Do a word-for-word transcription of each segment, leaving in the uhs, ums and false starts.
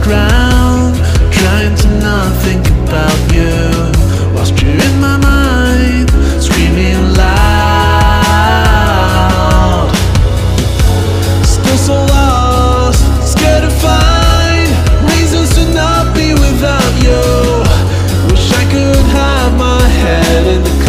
ground, trying to not think about you, whilst you're in my mind, screaming loud. Still so lost, scared to find reasons to not be without you. Wish I could hide my head in the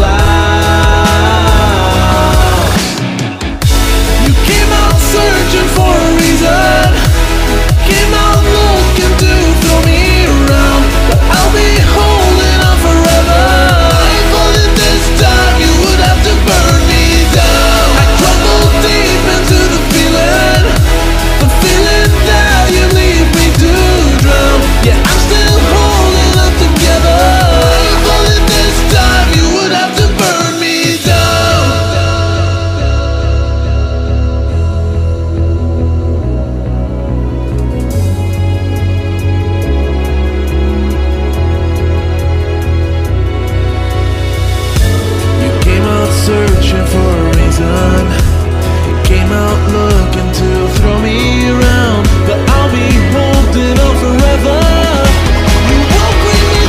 clouds. You came out searching for a reason, came out looking to throw me around, but I'll be holding on forever. I thought that this time you would have to burn me down. I crumbled deep into the feeling, the feeling that you leave me to drown. Yeah, I'm still holding up together. I thought that this time you would have to burn me down. You came out searching for a reason, came out looking to throw me around, but I'll be holding on forever. You won't bring me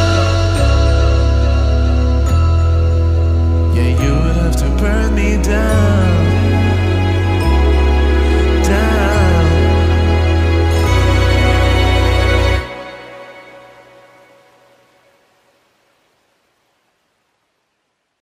down.